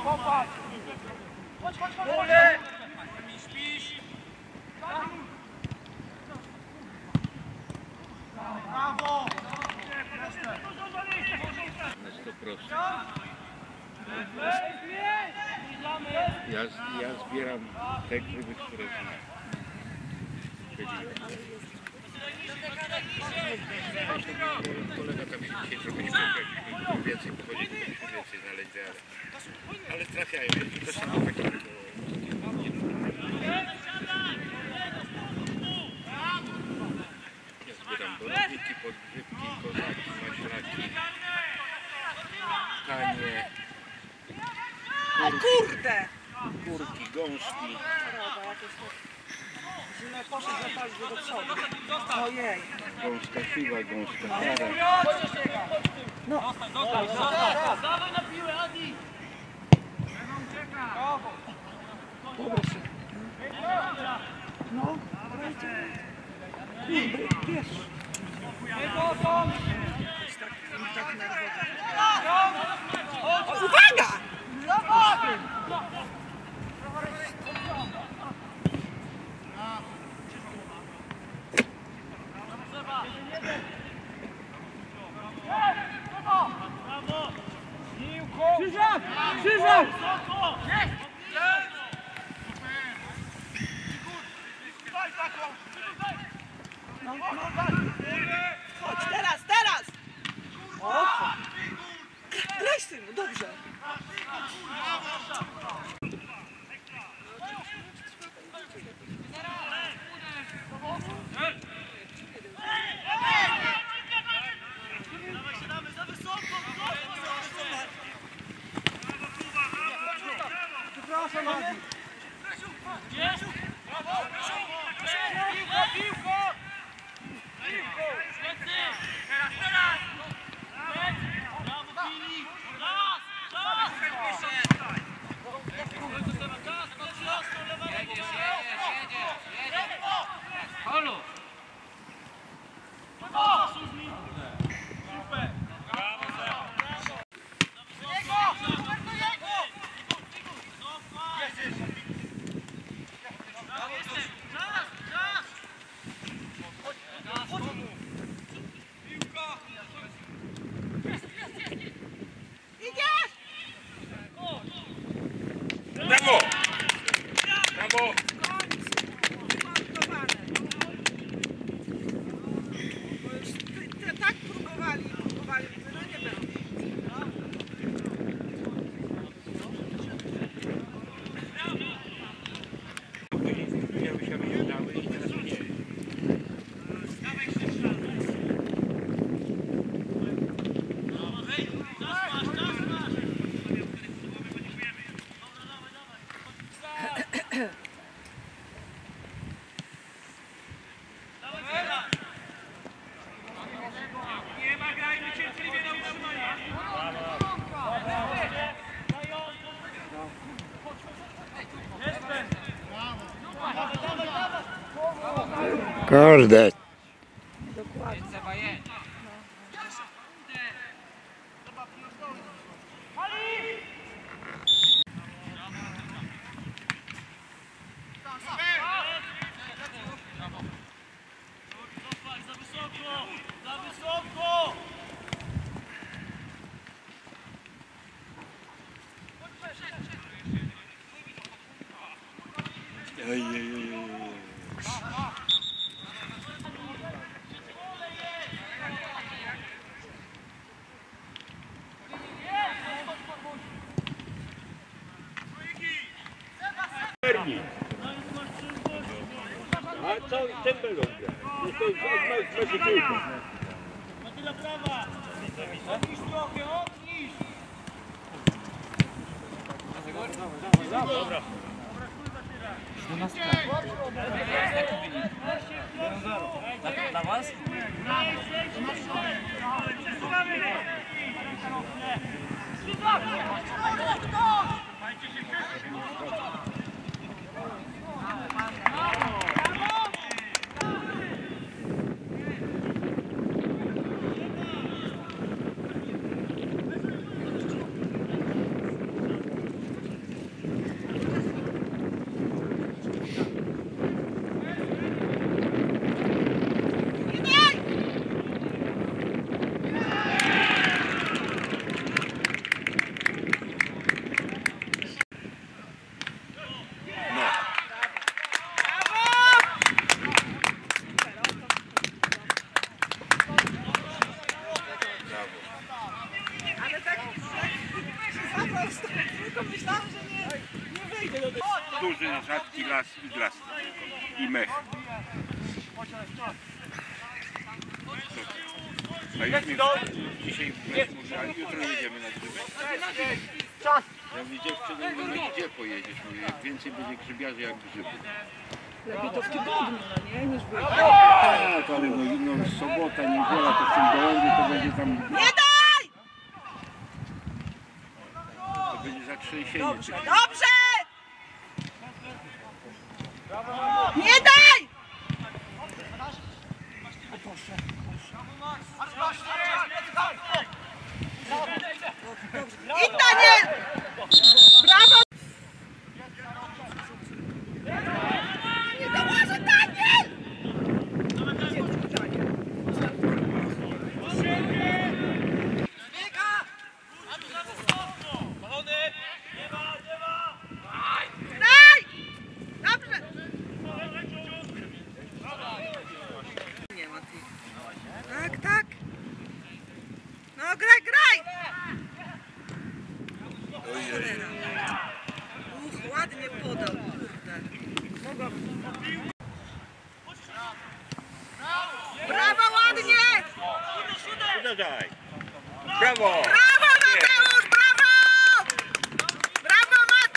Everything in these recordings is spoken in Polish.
Ja zbieram te gryby, które znam. Kolega tam się trochę szukał, więcej pochodzi, więcej znaleźć, ale trafiają. I to samo takie. Ja zbieram borodniki, podgrzybki, kozaki, maślaki, kanie. O kurde! Kurki, gąski. Źle poszedł zapalić do przodu. Ojej. Gąska siwa, gąska para. No. Dawaj na piłę, Adi! Dobra się. No. Kurde, wiesz. Tak nerwowy. Uwaga! Krzyżak! Krzyżak! No, no. Chodź, teraz! O! Graj synu, dobrze. Przepraszam, Adi. Piłko! Brawo, Filip! Halo! Super! Brawo! Brawo! Tak próbowali, no nie było. Miały się rozjeżdżały i teraz mnie. Nie ma, grajmy cierpliwie na utrzymanie. Kurde. Dokładnie. Za wysoko! Za wysoko! A co tym będą grać? To jest piłką. Matyla prawa! Odnisz trochę, odnisz! Dobra. Dla was? Myślałam, że nie wyjdę do tego. Duży, rzadki las i glas. I mech. A już mi dzisiaj mech mówi, a jutro jedziemy na grzyby. Ja mówię, dziewczyny, mówię, no gdzie pojedziesz? Mówię, jak więcej będzie grzybiarzy jak grzybów. Lepiej to w tygodniu, no nie? Niż w weekend. Tak, ale no sobota, niedziela, to w tym gołębiu to będzie tam... Nie daj! To będzie zatrzęsienie. Dobrze, dobrze! Nie daj! O Boże. I Daniel! Brawo! Nie dołożę, Daniel! Gdzie ty, Daniel? Daj! Dobrze! Nie ma ty. Tak, tak. No graj, graj! Cholera. Ładnie podał, kurde. Brawo, ładnie! Daj. Brawo! Brawo, Mateusz, brawo! Brawo, Mat!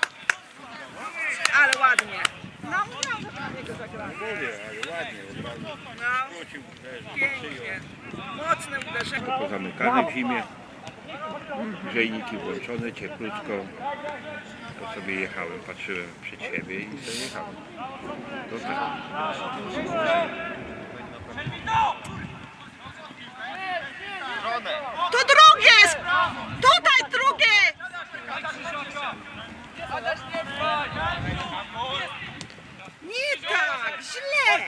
Ale ładnie. No, mówiłam, że pan niego zagrał. Mówię, ale ładnie, od razu No, wrócił, pięknie. Mocne uderzenie. pozamykane w zimie. Grzejniki włączone, cieplutko. To sobie jechałem, patrzyłem przed siebie i sobie jechałem. To tak. Tu drugie jest! Tutaj drugie! Nie tak, źle!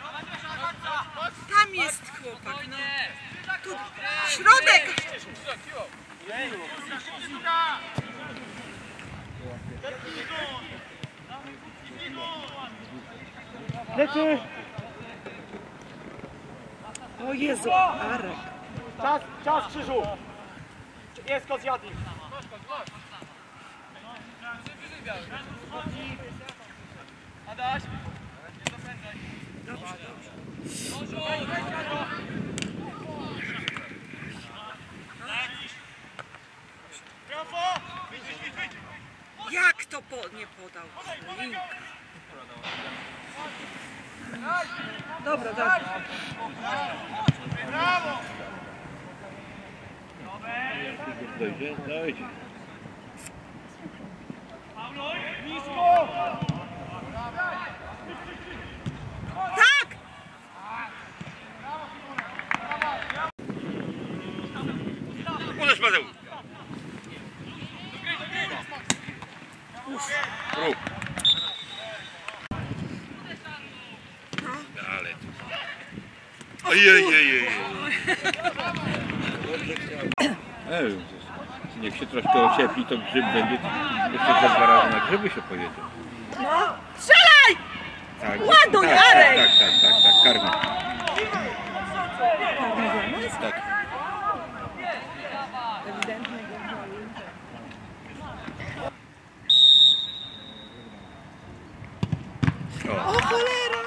Tam jest chłopak, no. Tu, środek! Lecy! O Jezu, Arek. Czas krzyżu! Jest kot zjadł. Adaś! Dobrze, dobrze. Brawo! Jak to nie podał? Linka. Dobra, dobra. Brawo! Dojdzie? Dojdzie. Paulo, nisko! Tak! Uderz, Mateusz! Rób. Ale to... Ojej. Niech się troszkę ociepli, to grzyb będzie. Jeszcze ze 2 razy na grzyby się pojedzie. No, strzelaj! Tak, Ładuj, tak, Arek! tak, karmi. Tak. Ewidentnie go wzięli. O cholera!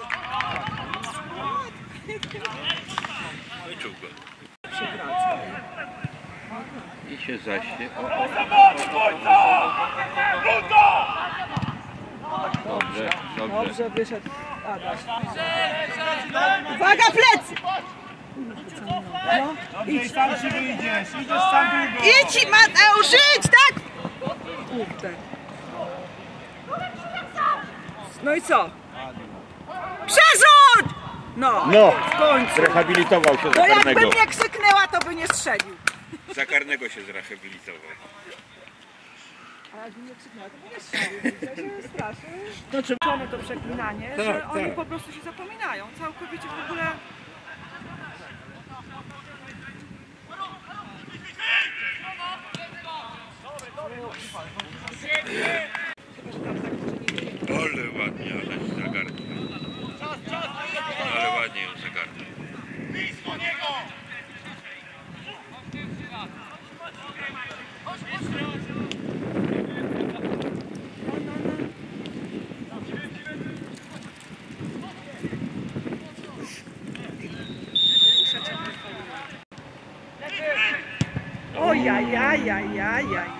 Wyczuł go. Przewraca. I się zaśnie. Dobrze. Dobrze wyszedł Adaś. Uwaga, plecy! No, Idź sam się wyjdziesz, idziesz sam długo. idź Mateusz, idź, tak? Kurde. No i co? Przerzuć! No, No, w końcu. zrehabilitował się Bo za jakbym karnego. nie krzyknęła, to by nie strzelił. Za karnego się zrehabilitował. A jakbym nie krzyknęła, to by nie strzelił. Widzę, że straszy. Znaczy, to przeklinanie, że Tak, oni tak. po prostu się zapominają. Całkowicie w ogóle... Ale ładnie, ale zagarnął. Ale ładnie ją zagarnął. Blisko niego! Ajajajajajajaj.